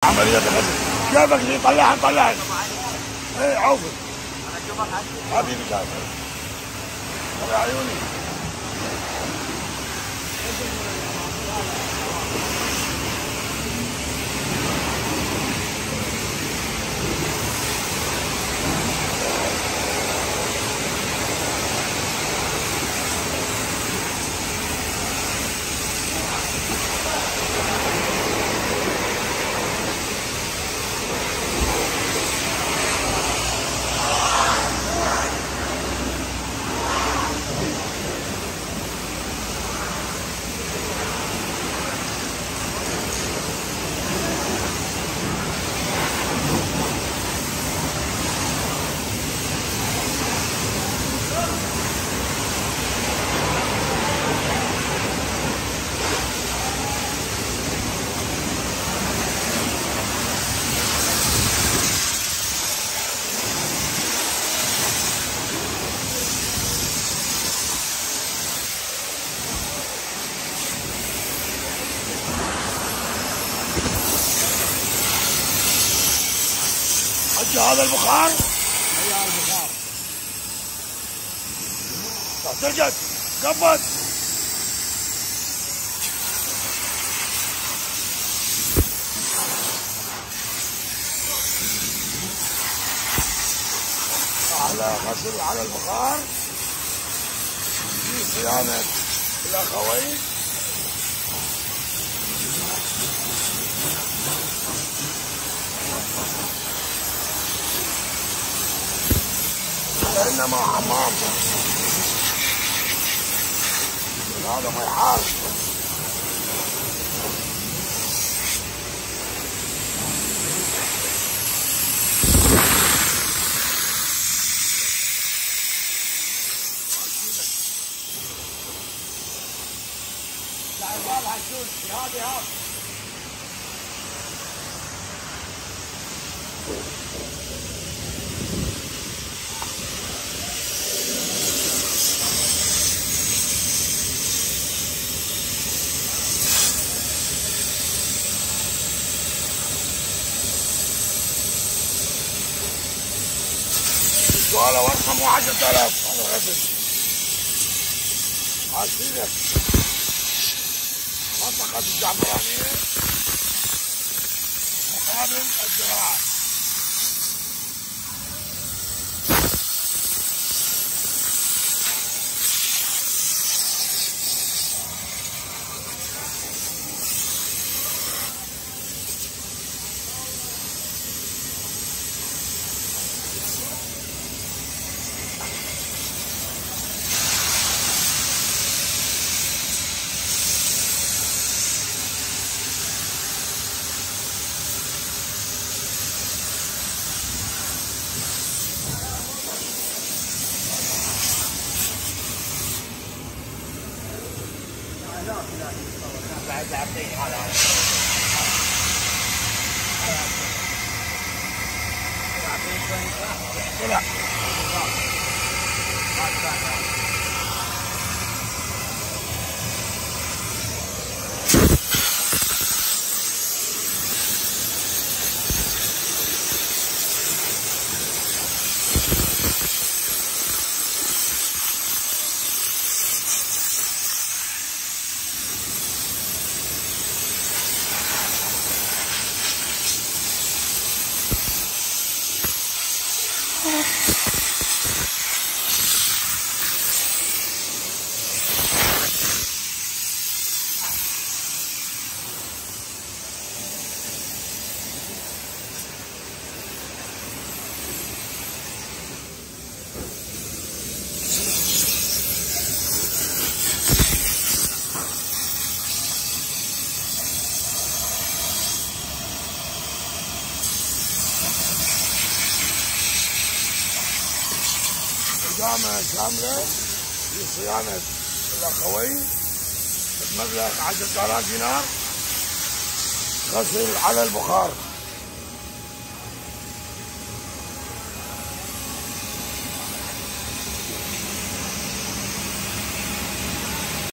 عملية غسل. كيفك اللي طلعها. ايه عوفي حبيبي تعال يا عيوني. هذا البخار؟ اي هذا البخار. ترجع قبض. على غسل على البخار في صيانة الأخوين. إنما حمام هذا ما يحار. لا يبال هالشوز هذه سؤال ورقم 10,000 على الغسل. عاشينك منطقة الزعفرانية مقابل الزراعة. بعد عقيق هذا إقامة كاملة لصيانة الأخوين بمبلغ 10,000 دينار غسل على البخار.